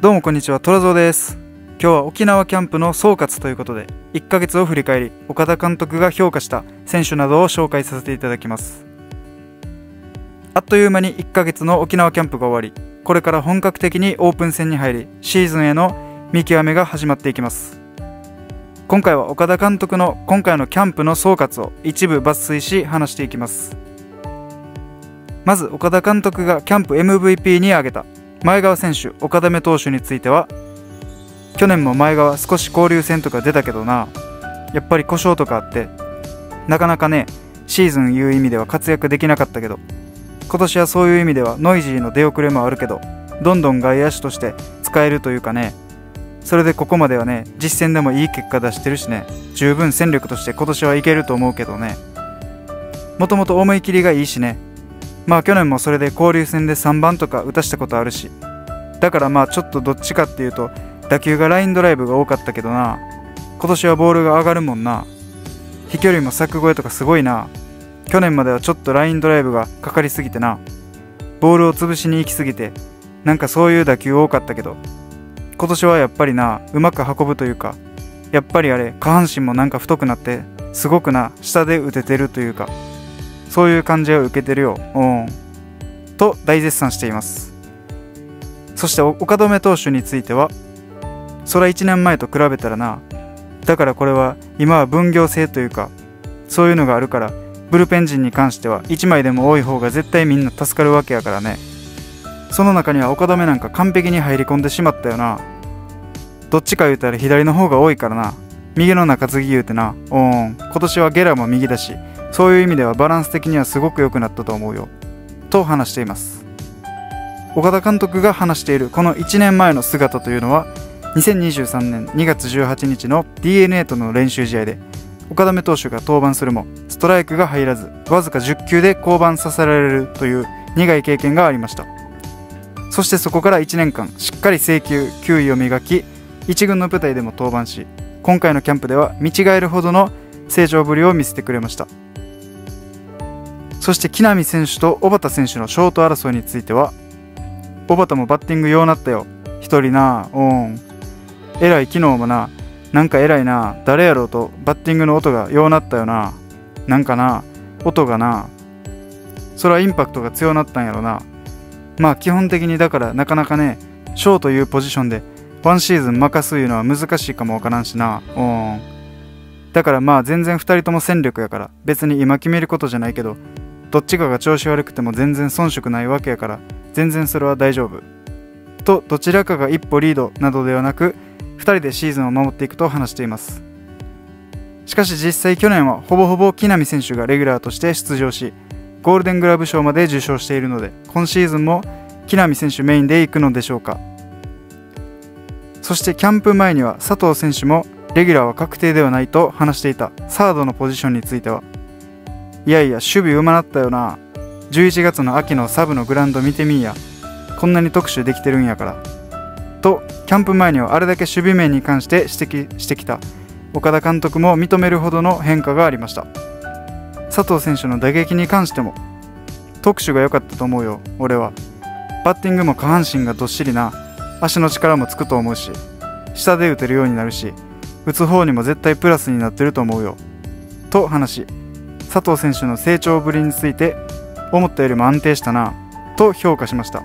どうもこんにちは、トラゾーです。今日は沖縄キャンプの総括ということで、1ヶ月を振り返り、岡田監督が評価した選手などを紹介させていただきます。あっという間に1ヶ月の沖縄キャンプが終わり、これから本格的にオープン戦に入り、シーズンへの見極めが始まっていきます。今回は岡田監督の今回のキャンプの総括を一部抜粋し話していきます。まず岡田監督がキャンプ MVP に挙げた前川選手、岡田目投手については、去年も前川少し交流戦とか出たけどな、やっぱり故障とかあってなかなかね、シーズンいう意味では活躍できなかったけど、今年はそういう意味ではノイジーの出遅れもあるけど、どんどん外野手として使えるというかね、それでここまではね、実戦でもいい結果出してるしね、十分戦力として今年はいけると思うけどね、もともと思い切りがいいしね、まあ去年もそれで交流戦で3番とか打たしたことあるし、だからまあちょっとどっちかっていうと打球がラインドライブが多かったけどな、今年はボールが上がるもんな。飛距離も柵越えとかすごいな。去年まではちょっとラインドライブがかかりすぎてな、ボールを潰しに行きすぎて、なんかそういう打球多かったけど、今年はやっぱりな、うまく運ぶというか、やっぱりあれ下半身もなんか太くなってすごくな、下で打ててるというか、そういう感じを受けてるよ、と大絶賛しています。そして岡留投手については、そら1年前と比べたらな、だからこれは今は分業制というか、そういうのがあるから、ブルペン陣に関しては1枚でも多い方が絶対みんな助かるわけやからね。その中には岡留なんか完璧に入り込んでしまったよな。どっちか言うたら左の方が多いからな、右の中継ぎ言うてな、今年はゲラも右だし、そういう意味ではバランス的にはすごく良くなったと思うよ、と話しています。岡田監督が話しているこの1年前の姿というのは、2023年2月18日の DNA との練習試合で、岡留投手が登板するもストライクが入らず、わずか10球で降板させられるという苦い経験がありました。そしてそこから1年間しっかり制球、球威を磨き、1軍の舞台でも登板し、今回のキャンプでは見違えるほどの成長ぶりを見せてくれました。そして木浪選手と小幡選手のショート争いについては、小幡もバッティングようなったよ、一人な。えらい、昨日もな、なんかえらいな、誰やろうとバッティングの音がようなったよな。なんかな、音がな、それはインパクトが強なったんやろな。まあ基本的にだからなかなかね、ショーというポジションでワンシーズン任すいうのは難しいかもわからんしな。だからまあ全然2人とも戦力やから、別に今決めることじゃないけど、どっちかが調子悪くても全然遜色ないわけやから、全然それは大丈夫と、どちらかが一歩リードなどではなく、2人でシーズンを守っていくと話しています。しかし実際去年はほぼほぼ木浪選手がレギュラーとして出場し、ゴールデングラブ賞まで受賞しているので、今シーズンも木浪選手メインで行くのでしょうか。そしてキャンプ前には佐藤選手もレギュラーは確定ではないと話していたサードのポジションについては、いやいや守備うまなったよな、11月の秋のサブのグラウンド見てみいや、こんなに特集できてるんやから、とキャンプ前にはあれだけ守備面に関して指摘してきた岡田監督も認めるほどの変化がありました。佐藤選手の打撃に関しても特殊が良かったと思うよ、俺は。バッティングも下半身がどっしりな、足の力もつくと思うし、下で打てるようになるし、打つ方にも絶対プラスになってると思うよ、と話し、佐藤選手の成長ぶりについて、思ったよりも安定したなと評価しました。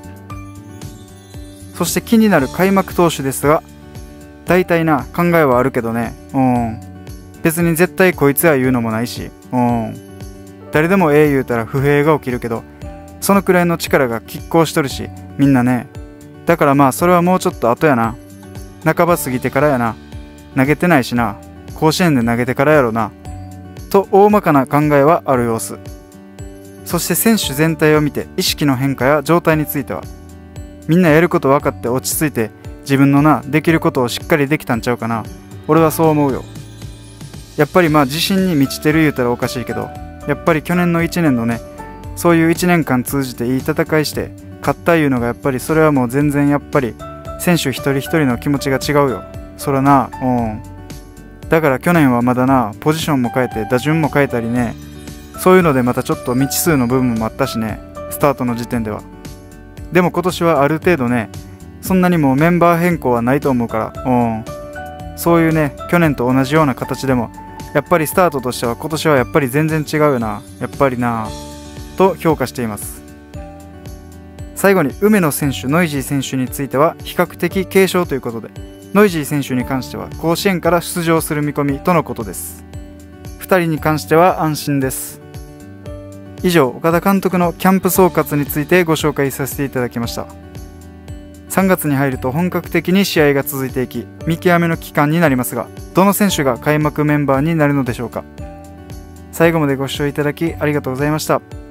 そして気になる開幕投手ですが、大体な考えはあるけどね、別に絶対こいつは言うのもないし、誰でも言うたら不平が起きるけど、そのくらいの力が拮抗しとるし、みんなね。だからまあそれはもうちょっと後やな、半ば過ぎてからやな、投げてないしな、甲子園で投げてからやろな、と大まかな考えはある様子。そして選手全体を見て意識の変化や状態については、みんなやること分かって落ち着いて自分のな、できることをしっかりできたんちゃうかな。俺はそう思うよ。やっぱりまあ自信に満ちてる言うたらおかしいけど、やっぱり去年の1年のね、そういう1年間通じていい戦いして勝ったいうのが、やっぱりそれはもう全然やっぱり選手一人一人の気持ちが違うよ、そらな。だから去年はまだな、ポジションも変えて打順も変えたりね、そういうのでまたちょっと未知数の部分もあったしね、スタートの時点では。でも今年はある程度ね、 そんなにもうメンバー変更はないと思うから、そういうね、去年と同じような形でもやっぱりスタートとしては今年はやっぱり全然違うよな、やっぱりなと評価しています。最後に梅野選手、ノイジー選手については比較的軽傷ということで、ノイジー選手に関しては甲子園から出場する見込みとのことです。2人に関しては安心です。以上、岡田監督のキャンプ総括についてご紹介させていただきました。3月に入ると本格的に試合が続いていき、見極めの期間になりますが、どの選手が開幕メンバーになるのでしょうか。最後までご視聴いただきありがとうございました。